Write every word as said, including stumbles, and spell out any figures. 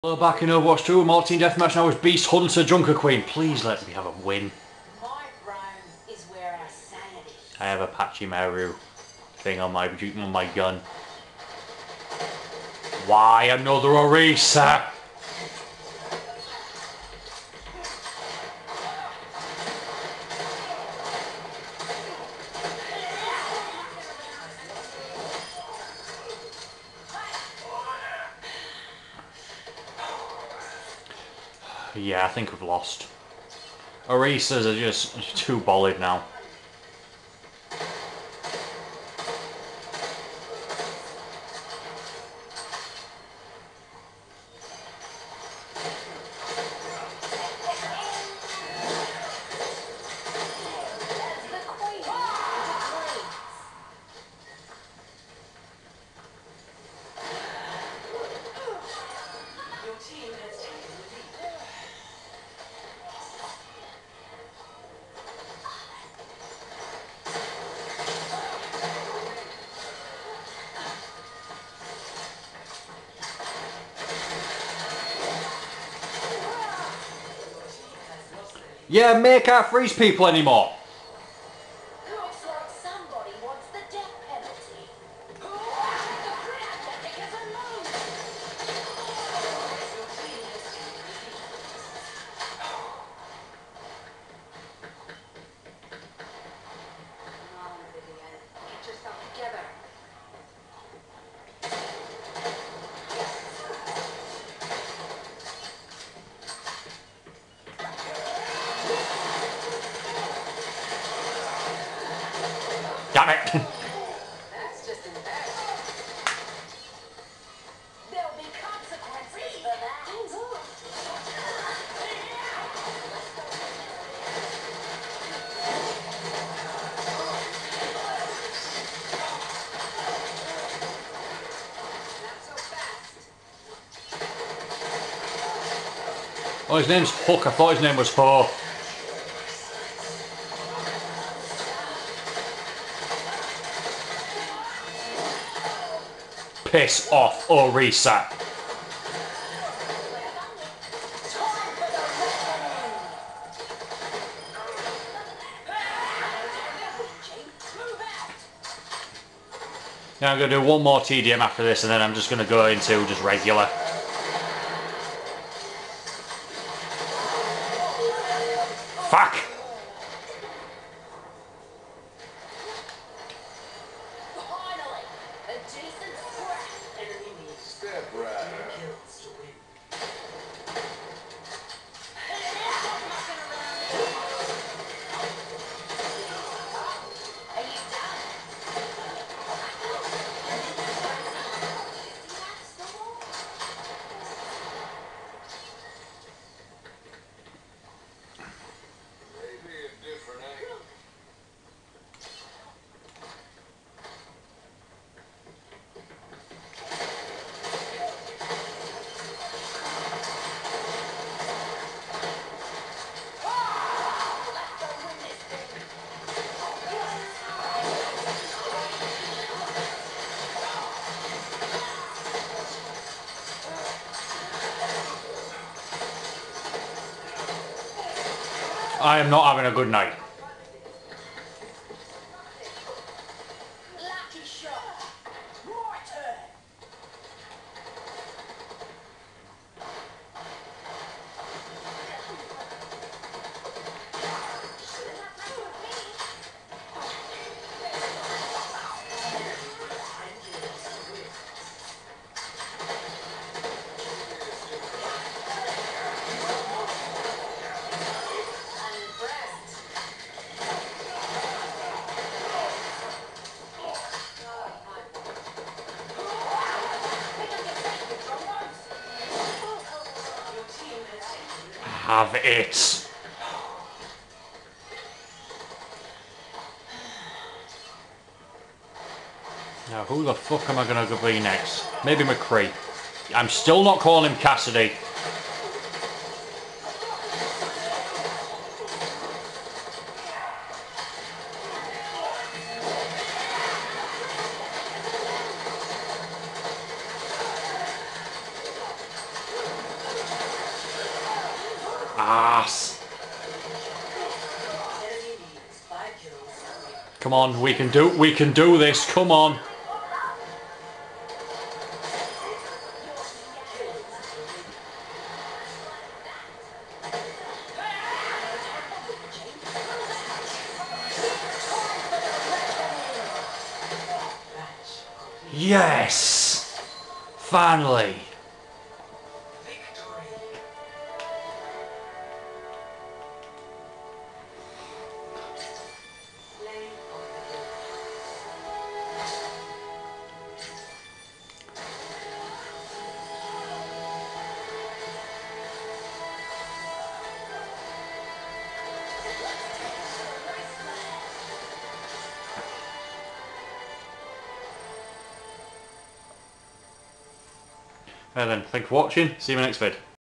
Hello, back in Overwatch two, Mortal Team Deathmatch now is Beast Hunter Junker Queen. Please let me have a win. My throne is where our sanity. I have a Patchy Maru thing on my on my gun. Why another Orisa? Yeah, I think we've lost. Orisas are just too bolid now. Yeah, May can't freeze people anymore. Looks like somebody wants the death penalty. Come on, Vivian. Get yourself together. Damn it! That's just embarrassing. There'll be consequences for that. Not so fast. Oh, his name's Hook. I thought his name was Ho. Piss off, Orisa. Now I'm going to do one more T D M after this and then I'm just going to go into just regular. Fuck! Finally, a decent scrap. Enemy Step right. kills to win. Are you done? Maybe a different angle. I am not having a good night. Lucky shot. My turn. Unimpressed. Have it. Now who the fuck am I gonna go be next? Maybe McCree. I'm still not calling him Cassidy. ass. Come on, we can do we can do this. Come on. Yes! Finally! Right then, thanks for watching, see you in the next vid.